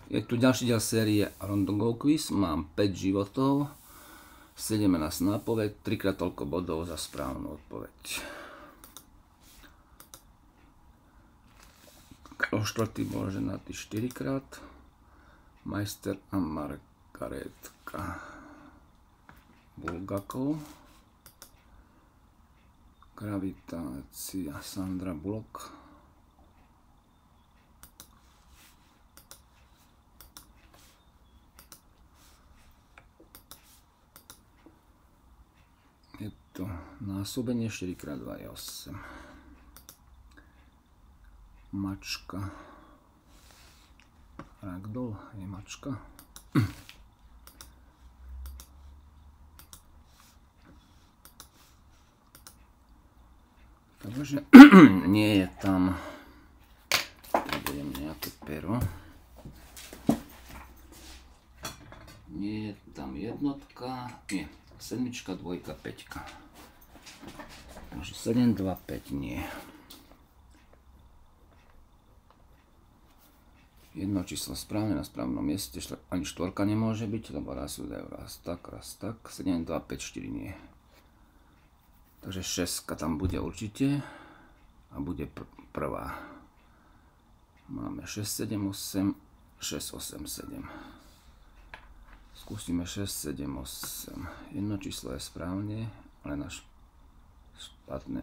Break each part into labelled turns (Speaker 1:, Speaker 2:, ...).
Speaker 1: Je tu ďalší diel série Random Go Quiz. Mám 5 životov, 17 na odpoveď, 3-krát toľko bodov za správnu odpoveď. Karol IV. Bol ženatý 4-krát. Majster a Margaretka Bulgakov. Gravitácia Sandra Bullock. Je to násobenie 4x2 je 8. Mačka. Ragdoll je mačka. Takže nie je tam. Budem nejaké pero. Nie je tam jednotka. Nie. 7, 2, 5. Takže 7, 2, 5 nie. Jedno číslo správne na správnom mieste, ani štvorka nemôže byť, lebo raz sú dajú raz tak. 7, 2, 5, 4 nie. Takže 6 tam bude určite a bude prvá. Máme 6, 7, 8, 6, 8, 7. Skúsime 6, 7, 8. Jedno číslo je správne, ale náš špatné.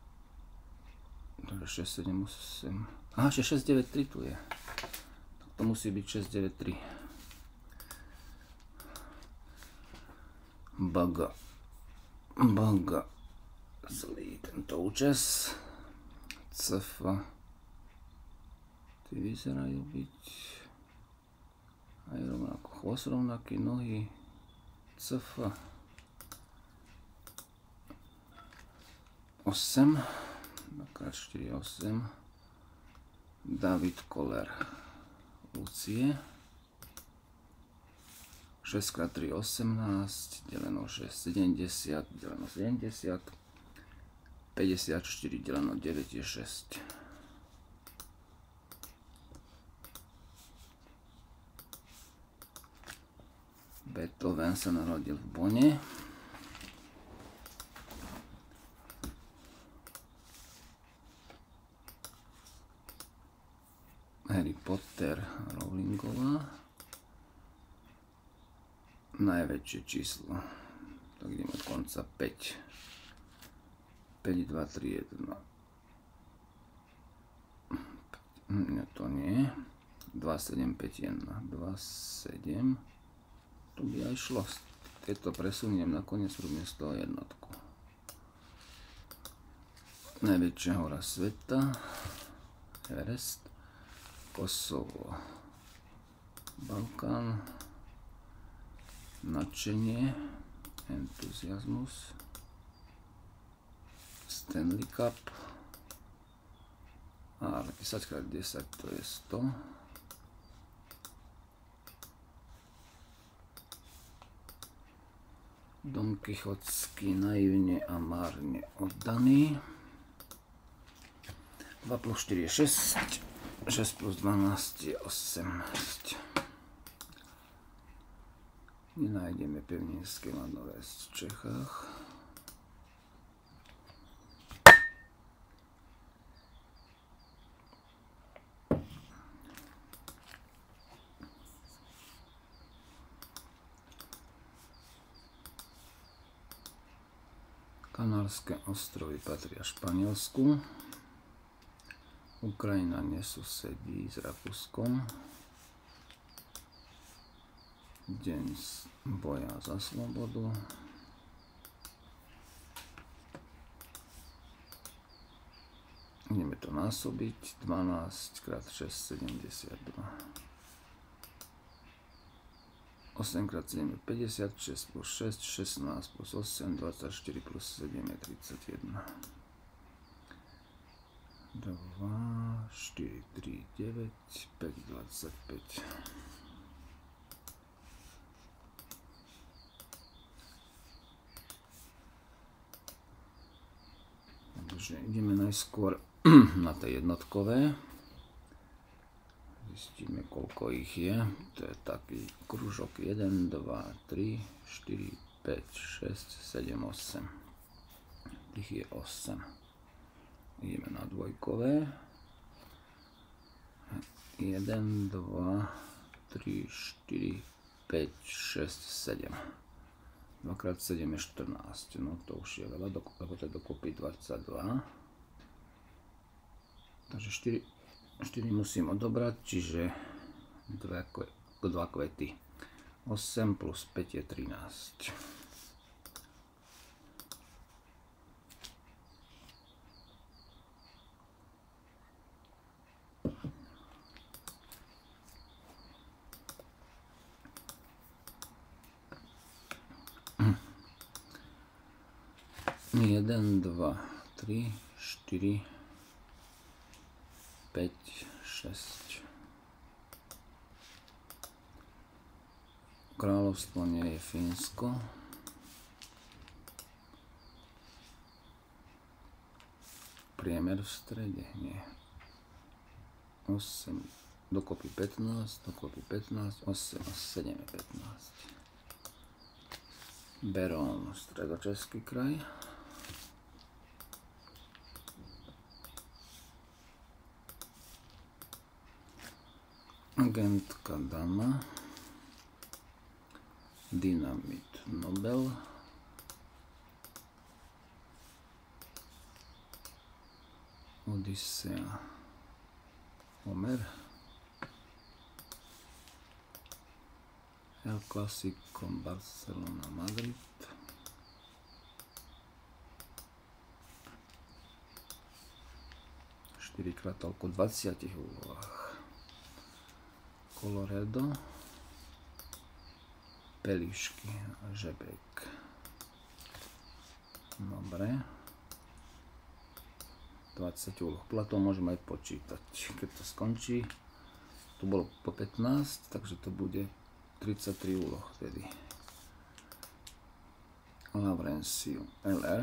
Speaker 1: Takže 6, 7, 8. Aha, 6, 9, 3 tu je. Tak to musí byť 6, 9, 3. Baga. Zlý tento účes. Cfa. Ty vyzerajú byť aj rovnako. Chvost rovnaký, nohy. Cfa. 8. 2x4, 8. David Koller. Lucie. 6x3, 18. Deleno 6, 70. Deleno 70. 54 deleno 9 je 6. Beethoven sa narodil v Bonne. Harry Potter, Rowlingová. Najväčšie číslo. Tak ideme od konca 5. 5, 2, 3, 1. Nie, to nie. 2, 7, 5, 1. 2, 7. Tu by aj šlo. Keď to presuniem, nakoniec robím z toho jednotku. Najväčšia hora sveta. Everest. Kosovo. Balkán. Nadšenie. Entuziasmus. Stanley Cup. A 10x10 to je 100. Don Kichotský, naivne a márne oddaný. 2 plus 4 je 6. 6 plus 12 je 18. Nenájdeme pevninské Mladové v Čechách. Kanárske ostrovy patria Španielsku. Ukrajina nesusedí s Rakúskom. Deň boja za slobodu. Ideme to násobiť. 12 x 6, 72. 8x7 je 50, 6 plus 6, 16 plus 8, 24 plus 7 je 31. 2, 4, 3, 9, 5, 25. Takže ideme najskôr na tie jednotkové. Zistíme, koľko ich je. To je taký kružok 1, 2, 3, 4, 5, 6, 7, 8. Tých je 8. Ideme na dvojkové. 1, 2, 3, 4, 5, 6, 7. 2x7 je 14. No to už je veľa, lebo to je dokopy 22. Takže 4 musím odobrať, čiže 2 kvety. 8 plus 5 je 13. Jeden, dva, 3, 4, 5, 6. Kráľovstvo nie je Fínsko. Priemer v strede nie. 8, dokopy 15, dokopy 15, 8 a 7 je 15. Berón, Stredočeský kraj. Agentka Dama, Dynamit Nobel, Odisea Homer, El Clásico Barcelona Madrid, štyrikrát toľko 20 úlohách. Colorado, Pelíšky a žebrek. Dobre. 20 úloh. Podľa toho môžeme aj počítať. Keď to skončí, tu bolo po 15, takže to bude 33 úloh vtedy. Laurenciu LR.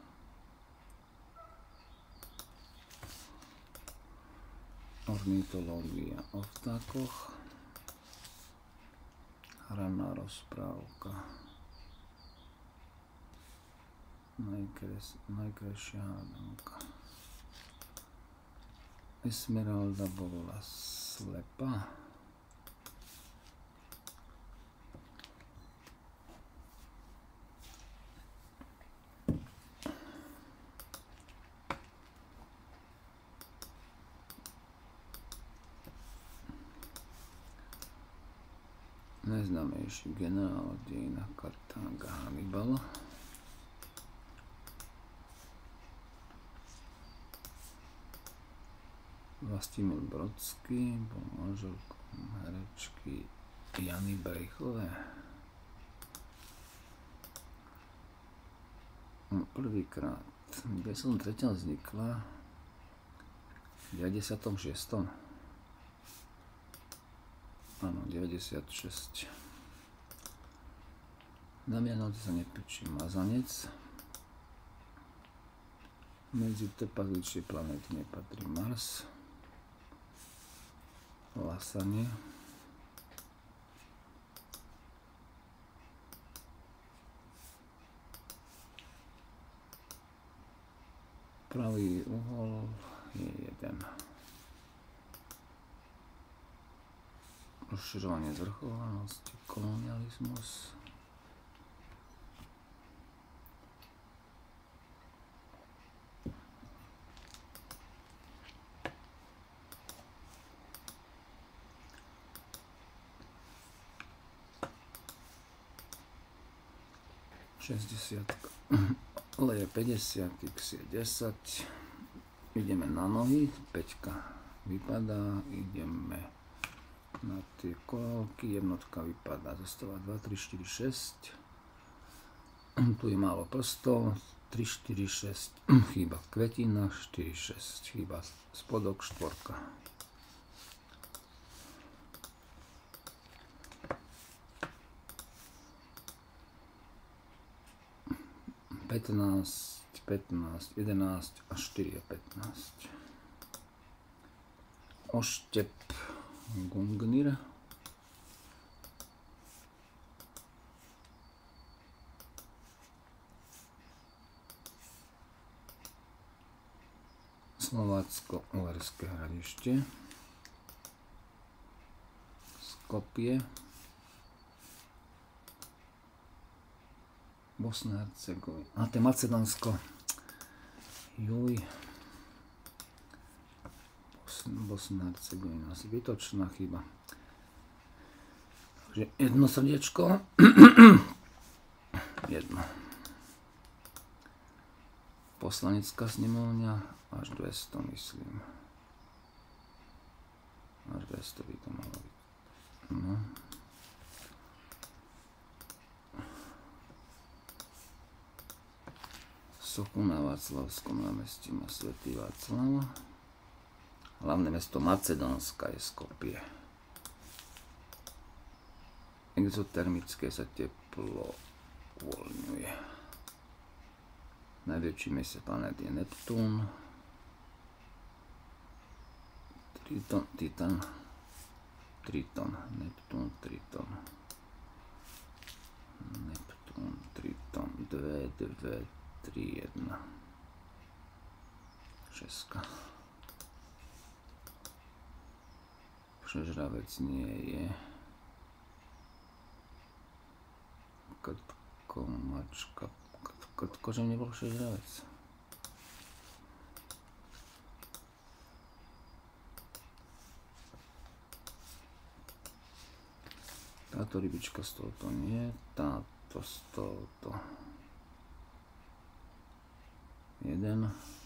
Speaker 1: Ornitológia o vtákoch. Hraná rozprávka. Najkrajšia hádanka. Esmeralda bola slepá. Najznámejší generál v dejinách Kartága Hannibal. Vlastimil Brodský bol manželkom herečky Jany Brejchovej. Prvýkrát, kde som tretia vznikla, v 96. Áno, 96. Na Vianoce sa nepečí mazanec. Medzi trpazličie planéty nepatrí Mars. Lasanie. Pravý uhol je 1. Rozširovanie zvrchovanosti, kolonializmus. Ale je 50, x je 10. Ideme na nohy, 5 vypadá, ideme na tie kolálky, jednotka vypadá, zostáva 2, 3, 4, 6. Tu je málo prstov, 3, 4, 6, chýba kvetina, 4, 6, chýba spodok, 4. 15, 15, 11 a 4 je 15. Oštep Gungnir. Slovácko-Uherské Hradište. Skopje. Bosna Hercegovina. A to je Macedónsko. Juj. Bosna Hercegovina. Zbytočná chyba. Takže jedno srdiečko. Jedno. Poslanecká snemovňa až 200, myslím. Až 200 by to malo byť. No. Sochu na Václavskom námestí má Svätý Václav. Hlavné mesto Macedónska je Skopje. Exotermické sa teplo uvoľňuje. Najväčší mesiac planéty je Neptún. Triton. Neptún, Triton. 2, 3, 1. 6. Všežravec nie je. Krtko, mačka. Krtko, že nebol všežravec. Táto rybička z tohoto nie, táto z tohoto. 1, 2,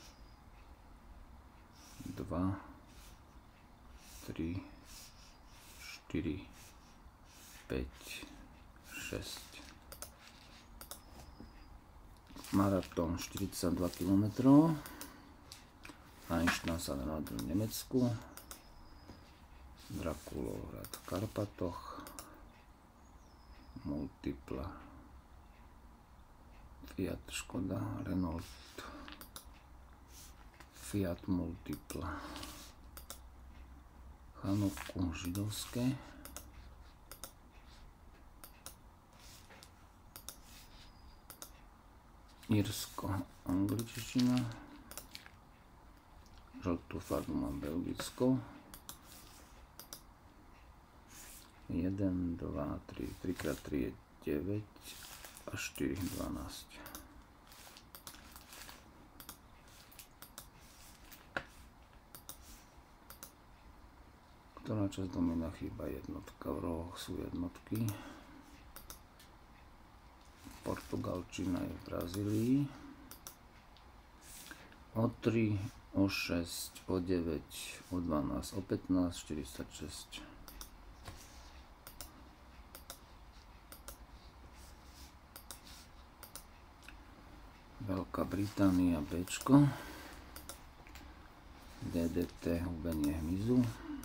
Speaker 1: 3, 4, 5, 6. Maratón 42 km. Einstein sa narodil v Nemecku. Drakulov hrad v Karpatoch. Multipla. Fiat, Škoda, Renault. Fiat Multipla. Chanuku židovské. Írsko, angličtina. Žltú farbu mám Belgicko. 1, 2, 3, 3x3 je 9 a 4, 12. Ktorá časť domina chýba jednotka, v rohoch sú jednotky. Portugalčina je v Brazílii. O 3, o 6, o 9, o 12, o 15, 46. Veľká Británia, Bčko. DDT, hubenie hmyzu.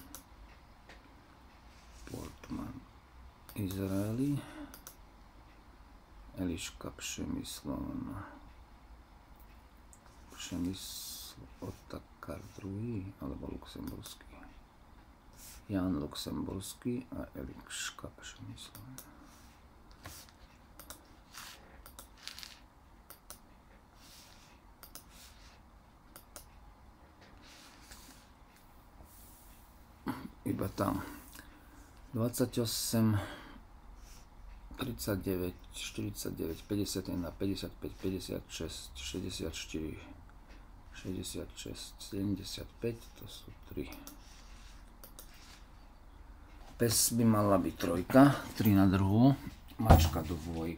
Speaker 1: Portman, Izraeli. Eliška Přemyslovna. Otakar II. alebo Luxemburský. Jan Luxemburský a Eliška Přemyslovna. Iba tam 28, 39, 49, 51, 55, 56, 64, 66, 75, to sú 3. Pes by mala byť 3, 3 na druhú, mačka 2,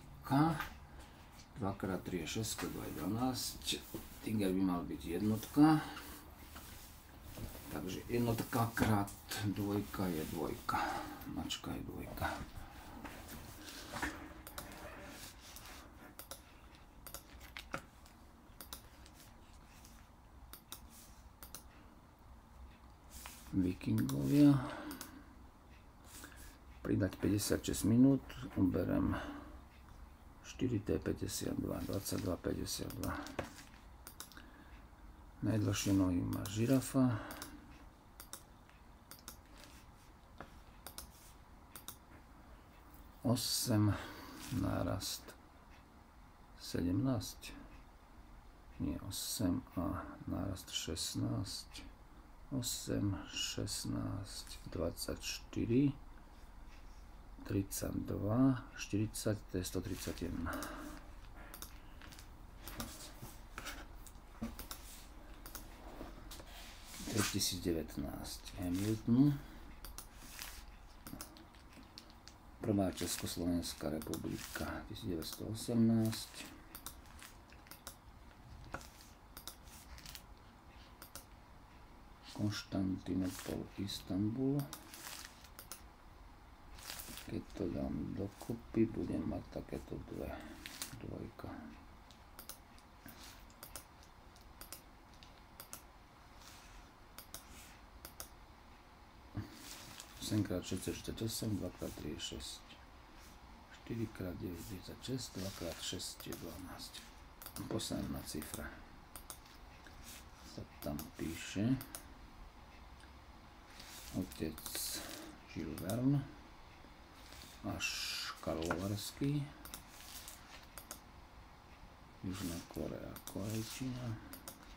Speaker 1: 2x3 je 6, 2 je 12, tiger by mal byť jednotka. Takže jednotka krát dvojka je dvojka. Mačka je dvojka. Vikingovia. Pridať 56 minút. Uberem 4T52, 22, 52. Najdlhšie nohy má žirafa. 8, nárast 17, nie 8 a nárast 16, 8, 16, 24, 32, 40, to je 131. To je 2019 Hamilton. Prvá Československá republika 1918. Konštantinopol, Istanbul. Keď to dám dokopy, budem mať takéto dvojka. Krát 6 je 48, 2x3 je 6, 4x9 je 36, 2x6 je 12. Posledná cifra sa tam píše. Otec Jules Verne až Karlovarský, Južná Korea, Korejčina.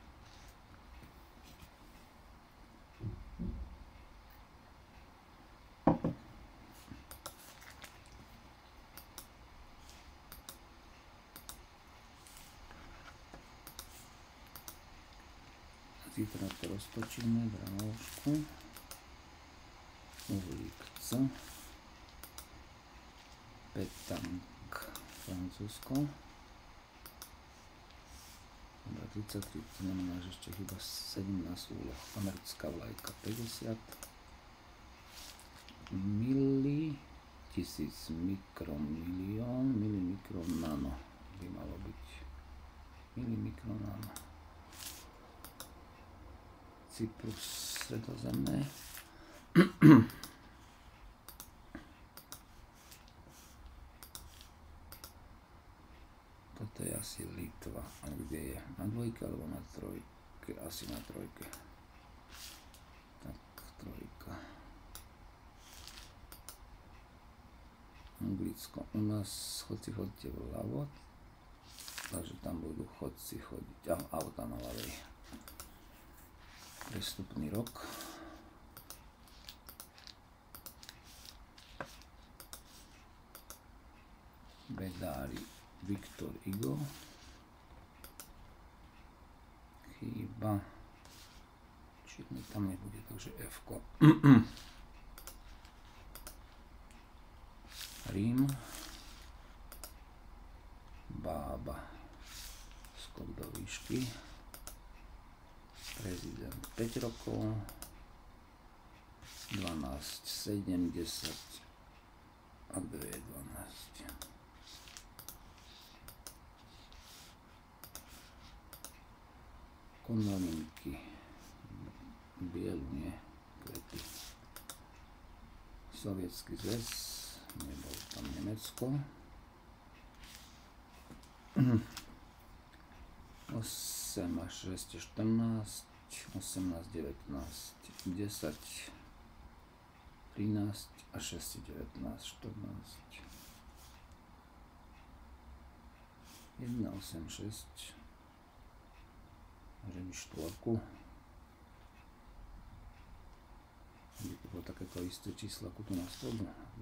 Speaker 1: Zítra to roztočíme, dranožku, uhlík C, Petank, Francúzsko, 33, to znamená, že ešte chyba 17 úloh, americká vlajka 50, mili, 1000 mikron, milión, milimikron, nano by malo byť, milimikron, nano. Cyprus, Stredozemné. Toto je asi Litva. A kde je? Na dvojke alebo na trojke? Asi na trojke. Tak, trojka. Anglicko. U nás chodci chodíte vľavo. Takže tam budú chodci chodiť. Auta na ľavej. Prestupný rok. Bedári Viktor Igo. Chyba. Čierny tam nebude, takže F-ko. Rím. Bába. Skok do výšky. Prezident 5 rokov, 12, 7, 10 a 2 je 12. Konolinky, bielnie, kvety. Sovietský zväz, nebol tam Nemecko. 8 a 6 je 14, 18, 19, 10, 13 a 6 je 19, 14. 1, 8, 6. Môžem štvorku. Bude to takéto isté čísla, ako tu na spodu.